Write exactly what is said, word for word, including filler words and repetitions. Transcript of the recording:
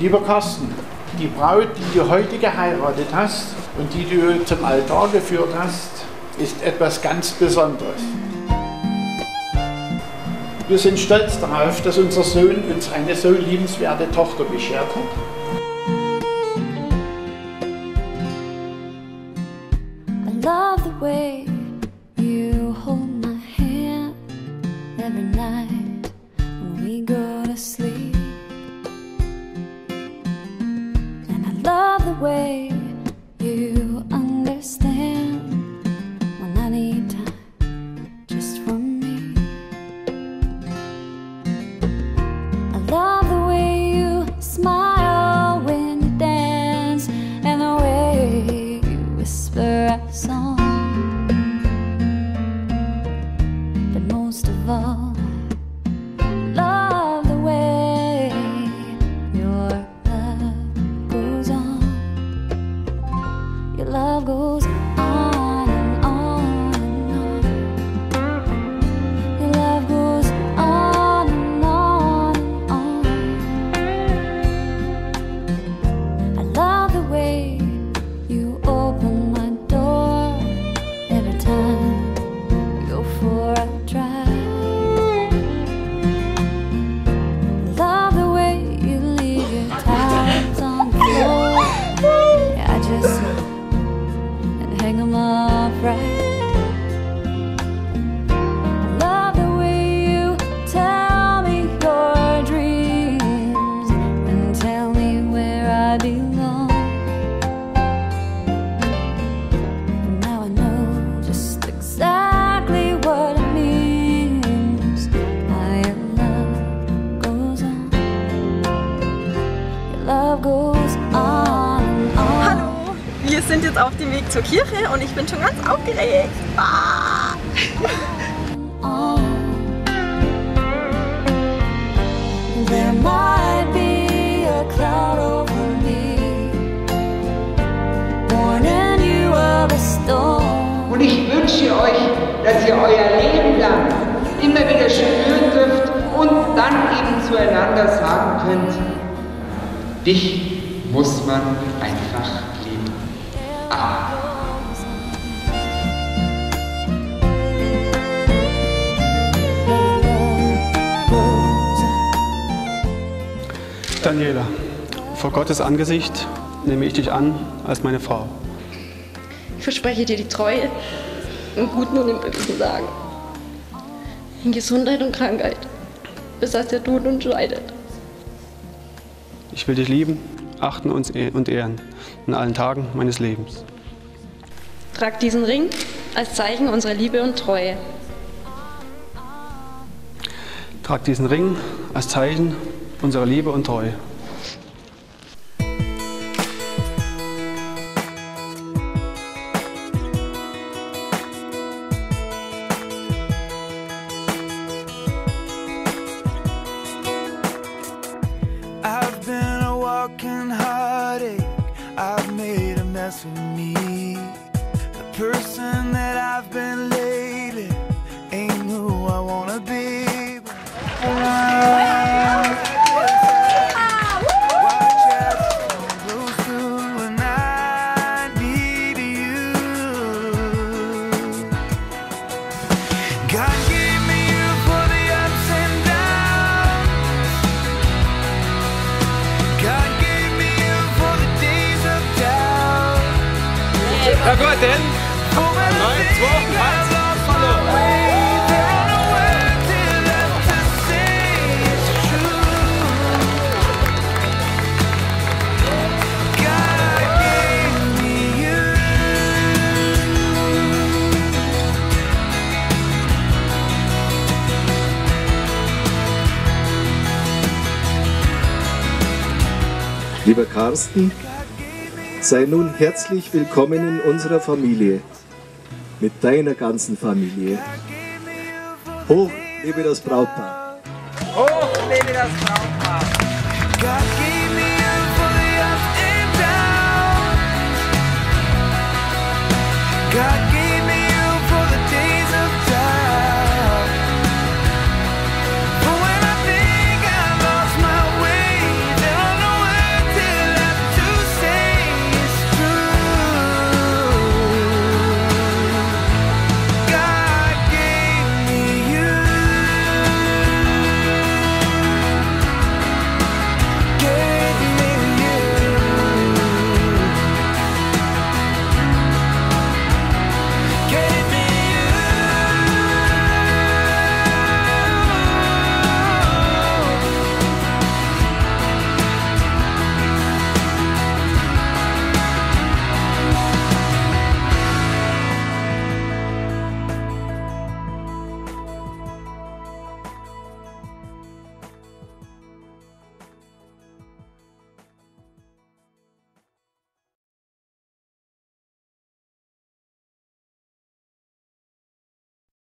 Lieber Carsten, die Braut, die du heute geheiratet hast und die du zum Altar geführt hast, ist etwas ganz Besonderes. Wir sind stolz darauf, dass unser Sohn uns eine so liebenswerte Tochter beschert hat. I love the way you hold my hand every night when we go to sleep. And I love the way you understand when I need time just for me. I love the way you smile when you dance and the way you whisper a song. But most of all, I love the way your love goes on. Your love goes on and on and on. Your love goes on and on and on. I love the way you open my door every time we go for a drive. I love the way you leave your towels on the floor. Yeah, I just sit and hang 'em up right. I love the way you tell me your dreams and tell me where I belong. And now I know just exactly what it means. How your love goes on. Your love goes on and on. Hallo, wir sind jetzt auf dem Weg zur Kirche und ich bin schon ganz aufgeregt. Ah. There might be a cloud over me, warning you of a storm. Und ich wünsche euch, dass ihr euer Leben lang immer wieder spüren dürft und dann eben zueinander sagen könnt, dich muss man einfach lieben. Amen. Daniela, vor Gottes Angesicht nehme ich dich an als meine Frau. Ich verspreche dir die Treue im Guten und im Bösen sagen. In Gesundheit und Krankheit, bis dass der Tod uns scheidet. Ich will dich lieben, achten und ehren in allen Tagen meines Lebens. Trag diesen Ring als Zeichen unserer Liebe und Treue. Trag diesen Ring als Zeichen unserer Liebe und Treue. I've been a walking heartache. I've made a mess of me. The person that I've been lately ain't who I wanna be. Ja gut, denn neun, zwei, eins, Lieber Carsten, sei nun herzlich willkommen in unserer Familie, mit deiner ganzen Familie. Hoch lebe das Brautpaar! Hoch lebe das Brautpaar! God